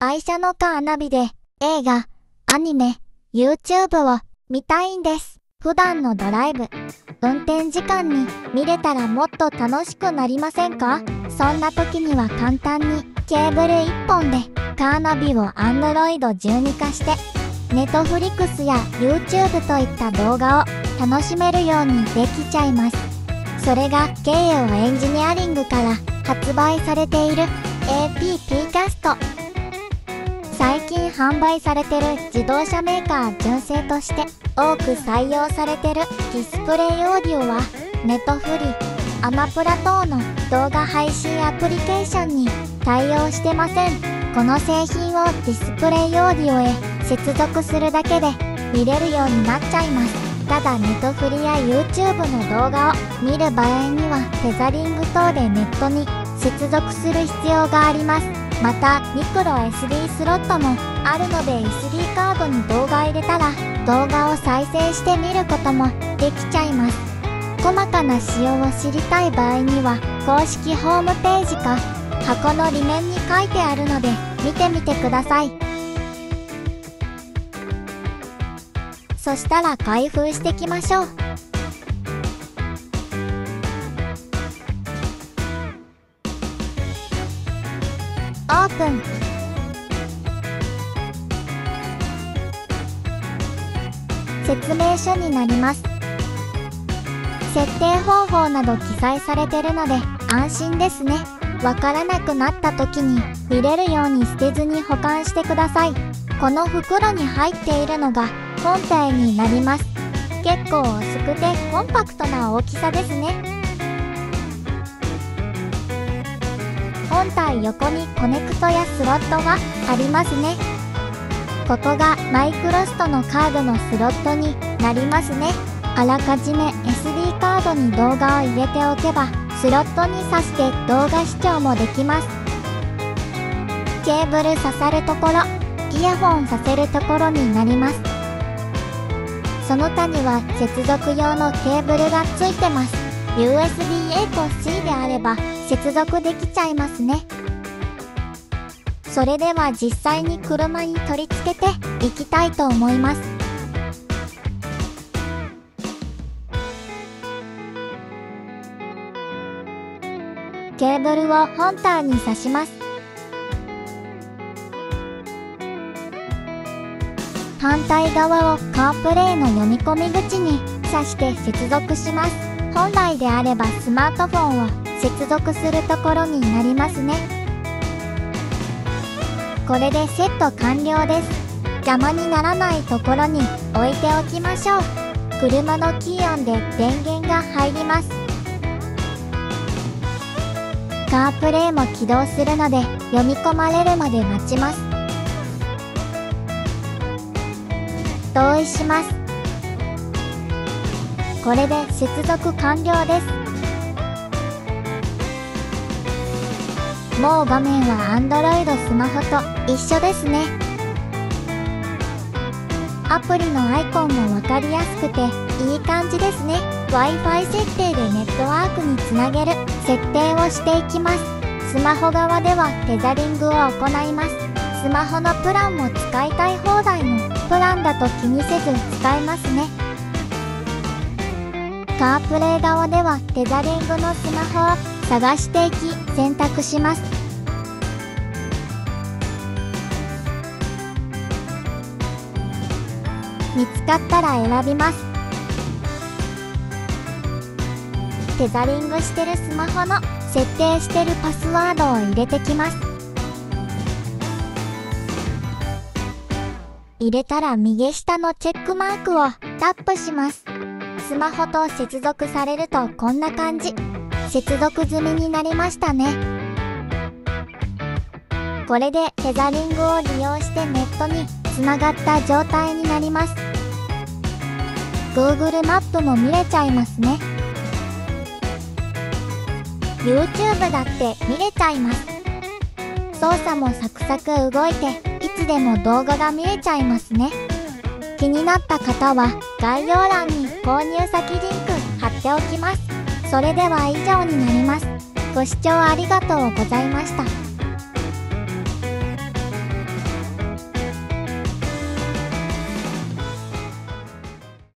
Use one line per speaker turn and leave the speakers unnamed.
愛車のカーナビで映画、アニメ、YouTube を見たいんです。普段のドライブ、運転時間に見れたらもっと楽しくなりませんか？そんな時には簡単にケーブル1本でカーナビを Android 12化してNetflix や YouTube といった動画を楽しめるようにできちゃいます。それが京葉エンジニアリングから発売されている APP キャスト。最近販売されてる自動車メーカー純正として多く採用されてるディスプレイオーディオはネトフリ、アマプラ等の動画配信アプリケーションに対応してません。この製品をディスプレイオーディオへ接続するだけで見れるようになっちゃいます。ただネトフリや YouTube の動画を見る場合にはテザリング等でネットに接続する必要があります。またミクロ SD スロットもあるので SD カードに動画入れたら動画を再生して見ることもできちゃいます。細かな仕様を知りたい場合には公式ホームページか箱の裏面に書いてあるので見てみてください。そしたら開封していきましょう。オープン。説明書になります。設定方法など記載されてるので安心ですね。わからなくなった時に見れるように捨てずに保管してください。この袋に入っているのが本体になります。結構薄くてコンパクトな大きさですね。本体横にコネクトやスロットがありますね。ここがマイクロストのカードのスロットになりますね。あらかじめ SD カードに動画を入れておけばスロットに挿して動画視聴もできます。ケーブル挿さるところ、イヤホンさせるところになります。その他には接続用のケーブルがついてます。USB-A と C であれば接続できちゃいますね。それでは実際に車に取り付けていきたいと思います。ケーブルを本体に挿します。反対側をカープレイの読み込み口に挿して接続します。本来であればスマートフォンを接続するところになりますね。これでセット完了です。邪魔にならないところに置いておきましょう。車のキー音で電源が入ります。カープレイも起動するので読み込まれるまで待ちます。同意します。これで接続完了です。もう画面は Android スマホと一緒ですね。アプリのアイコンもわかりやすくていい感じですね。Wi-Fi 設定でネットワークにつなげる設定をしていきます。スマホ側ではテザリングを行います。スマホのプランも使いたい放題のプランだと気にせず使えますね。カープレイ側ではテザリングのスマホを探していき選択します。見つかったら選びます。テザリングしてるスマホの設定してるパスワードを入れてきます。入れたら右下のチェックマークをタップします。スマホと接続されるとこんな感じ。接続済みになりましたね。これでテザリングを利用してネットにつながった状態になります。Google マップも見れちゃいますね。YouTube だって見れちゃいます。操作もサクサク動いていつでも動画が見れちゃいますね。気になった方は概要欄に購入先リンク貼っておきます。それでは以上になります。ご視聴ありがとうございました。